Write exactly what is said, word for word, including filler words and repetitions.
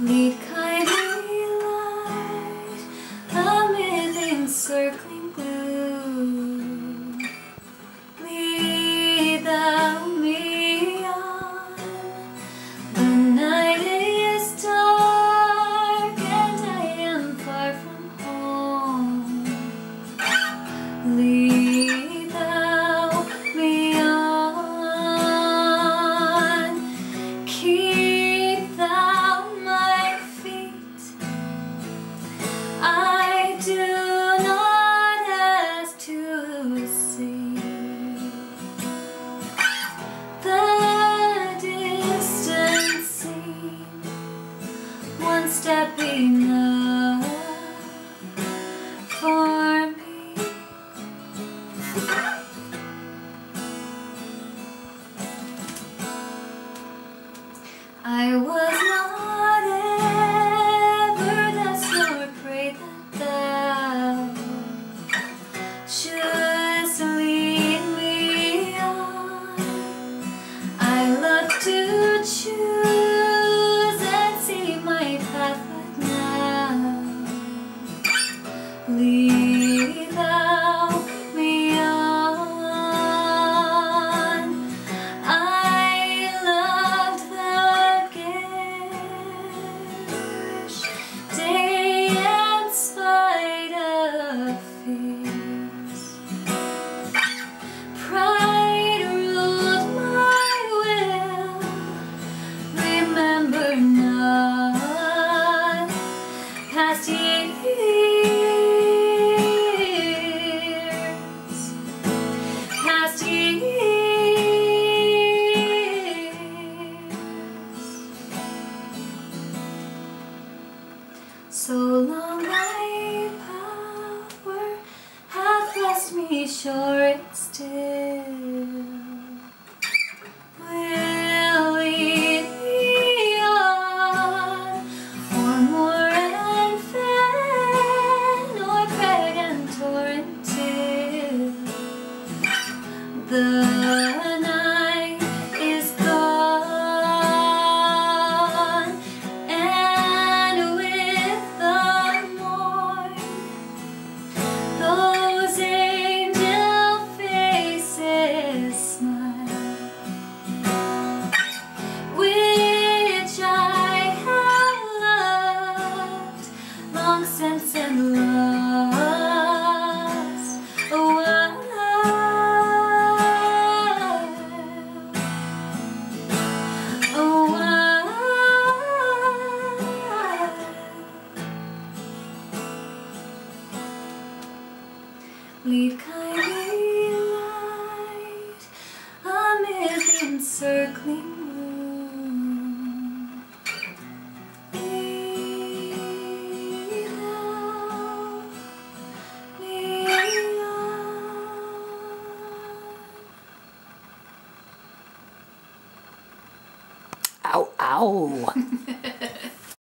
Lead kindly light amid the encircling gloom. Lead thou me on. The night is dark and I am far from home. Lead thou me on. Keep thou my feet. I do not ask to see the distant scene. One step enough for me. I was not ever thus nor prayed that thou shouldst lead me on. I love to choose and see my path, but now lead thou me on. I loved the garish day in spite of fears. Pride ruled my will. Remember not past years, past years. So long thy power hath blessed me, sure it still will lead me on, o'er moor and fen, o'er crag and torrent, till the night is gone, and with the morn those angel faces smile, which I have loved long since and lost a while, a while. Lead kindly light amid the encircling gloom. Lead thou me on. Ow, ow.